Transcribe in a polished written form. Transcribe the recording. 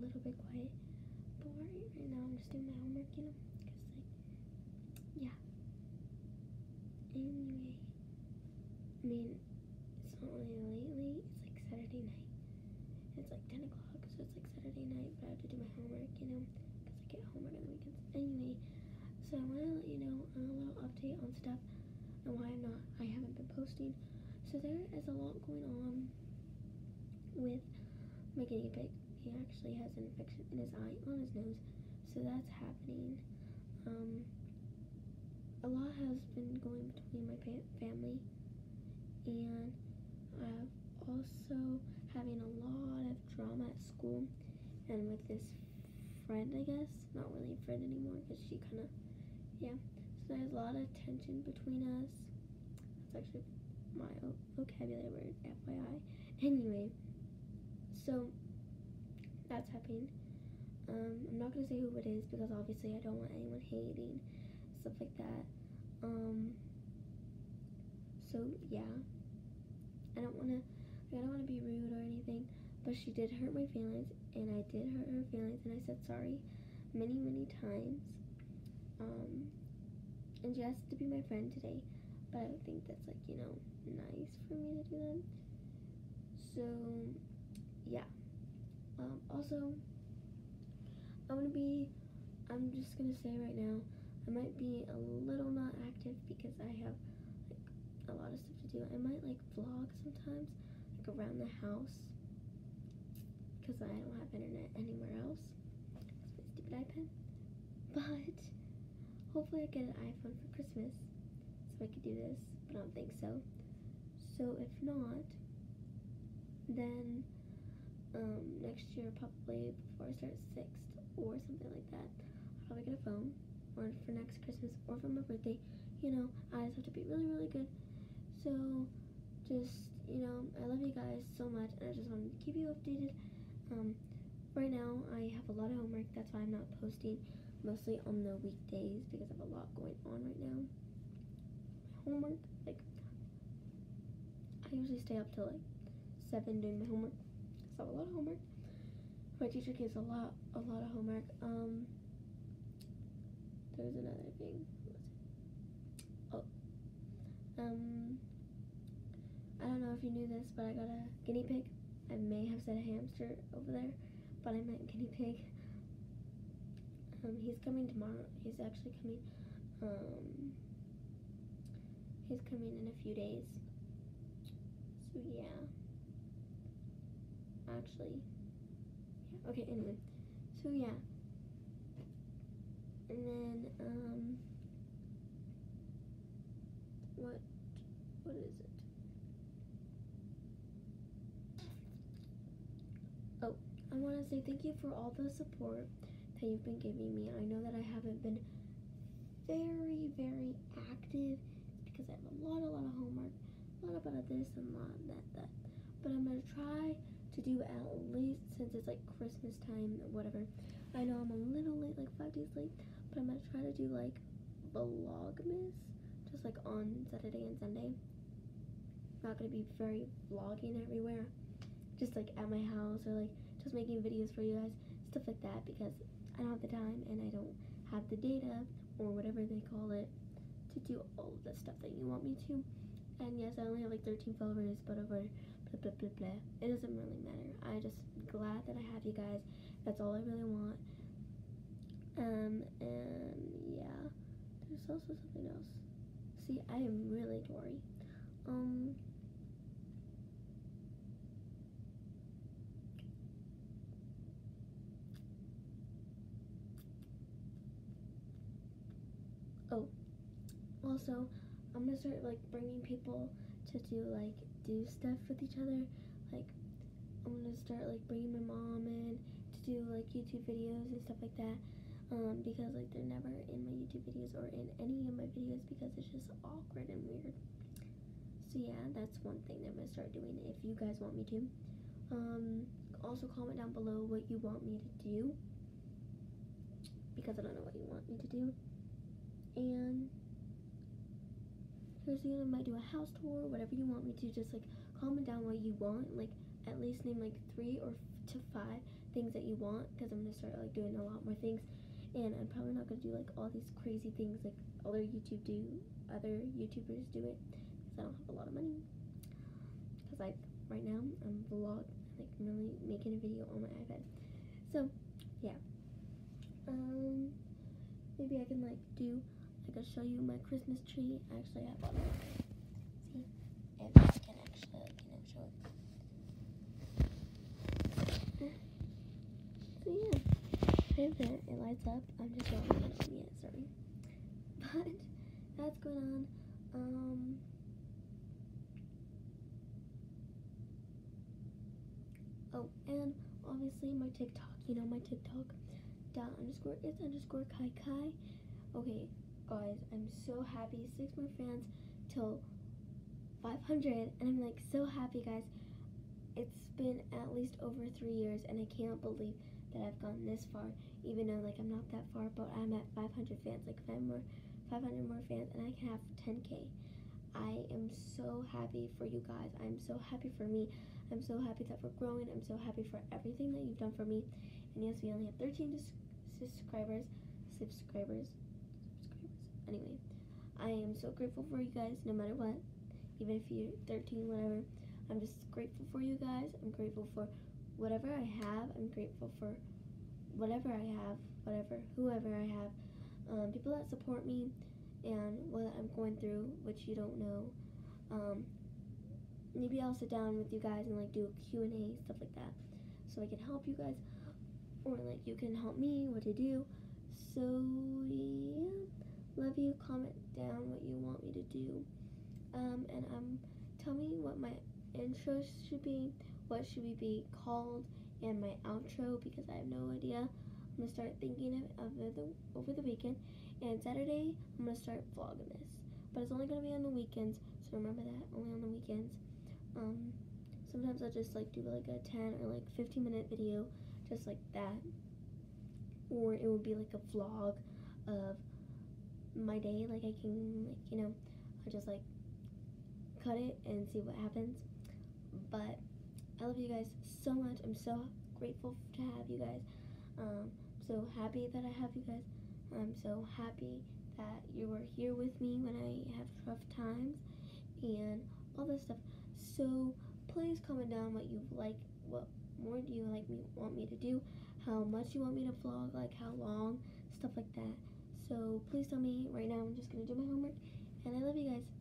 little bit quiet. But right now I'm just doing my homework, you know, because like, yeah. Anyway, I mean, it's not really lately. It's like Saturday night. It's like 10 o'clock, so it's like Saturday night, but I have to do my homework, you know, because I get homework on the weekends. Anyway, so I want to let you know a little update on stuff and why I haven't been posting. So there is a lot going on with my guinea pig. He actually has an infection in his eye, on his nose, so that's happening. A lot has been going between my family, and I've also having a lot of drama at school, and with this friend, I guess, not really a friend anymore, because she kind of, yeah, so there's a lot of tension between us. That's actually my vocabulary word, FYI. Anyway, so that's happening. I'm not gonna say who it is because obviously I don't want anyone hating, stuff like that. So yeah, I don't wanna be rude or anything, but she did hurt my feelings, and I did hurt her feelings, and I said sorry many times. And she has to be my friend today, but I don't think that's like, you know, nice for me to do that. So yeah. Also, I'm just gonna say right now, I might be a little not active because I have like a lot of stuff to do. I might like vlog sometimes, like around the house, because I don't have internet anywhere else. That's my stupid iPad. But hopefully I get an iPhone for Christmas so I could do this, but I don't think so. So if not, then next year, probably before I start 6th or something like that, I'll probably get a phone, or for next Christmas, or for my birthday. You know, I just have to be really good. So just, you know, I love you guys so much, and I just wanted to keep you updated. Right now I have a lot of homework, that's why I'm not posting mostly on the weekdays, because I have a lot going on right now. My homework, like, I usually stay up till like 7 doing my homework. So I have a lot of homework. My teacher gives a lot of homework. There's another thing. Oh. I don't know if you knew this, but I got a guinea pig. I may have said a hamster over there, but I meant guinea pig. He's coming tomorrow. He's actually coming. He's coming in a few days. So yeah. Actually, yeah. Okay. Anyway, so yeah. And then what is it? Oh, I want to say thank you for all the support that you've been giving me. I know that I haven't been very active. It's because I have a lot of homework, a lot about this and a lot of that. But I'm gonna try to do at least, since it's like Christmas time or whatever. I know I'm a little late, like 5 days late, but I'm gonna try to do like Vlogmas, just like on Saturday and Sunday. Not gonna be very vlogging everywhere, just like at my house, or like just making videos for you guys, stuff like that, because I don't have the time and I don't have the data, or whatever they call it, to do all of the stuff that you want me to. And yes, I only have like 13 followers, but over blah blah blah, it doesn't really matter. I'm just glad that I have you guys. That's all I really want. And yeah, there's also something else. See, I am really Dory. Oh, also, I'm gonna start like bringing people to do stuff with each other. Like, I'm gonna start like bringing my mom in to do like YouTube videos and stuff like that. Because like they're never in my YouTube videos or in any of my videos, because it's just awkward and weird. So yeah, that's one thing that I'm gonna start doing if you guys want me to. Also comment down below what you want me to do, because I don't know what you want me to do. And here's the end. I might do a house tour, whatever you want me to. Just like comment down what you want, like at least name like 3 or to 5 things that you want, because I'm gonna start like doing a lot more things, and I'm probably not gonna do like all these crazy things like other YouTubers do it, because I don't have a lot of money. Because like right now I'm really making a video on my iPad. So yeah, maybe I can show you my Christmas tree. Actually, I bought it. See if I can actually show it. So yeah, right there, it lights up. I'm just not putting it on yet, sorry. But that's going on. Oh, and obviously my TikTok, my TikTok, _kai. Okay, guys, I'm so happy. 6 more fans till 500, and I'm like so happy, guys. It's been at least over 3 years, and I can't believe that I've gone this far, even though like I'm not that far, but I'm at 500 fans, like 500 more fans, and I can have 10K. I am so happy for you guys. I'm so happy for me. I'm so happy that we're growing. I'm so happy for everything that you've done for me. And yes, we only have 13 subscribers. Anyway, I am so grateful for you guys, no matter what. Even if you're 13, whatever. I'm just grateful for you guys. I'm grateful for whatever I have. I'm grateful for whatever I have, whoever I have. People that support me and what I'm going through, which you don't know. Maybe I'll sit down with you guys and like do a Q&A, stuff like that, so I can help you guys, or like you can help me what to do. So yeah, love you. Comment down what you want me to do, and tell me what my intro should be, what should we be called, and my outro, because I have no idea. I'm gonna start thinking of it over the weekend, and Saturday I'm gonna start vlogging this, but it's only gonna be on the weekends, so remember that, only on the weekends. Sometimes I'll just like do like a 10 or like 15-minute video, just like that, or it would be like a vlog of my day. Like I can I just like cut it and see what happens. But I love you guys so much. I'm so grateful to have you guys. So happy that I have you guys. I'm so happy that you were here with me when I have rough times and all this stuff. So please comment down what you like, what more do you want me to do, how much you want me to vlog, like how long, stuff like that. So please tell me right now. I'm just gonna do my homework, and I love you guys.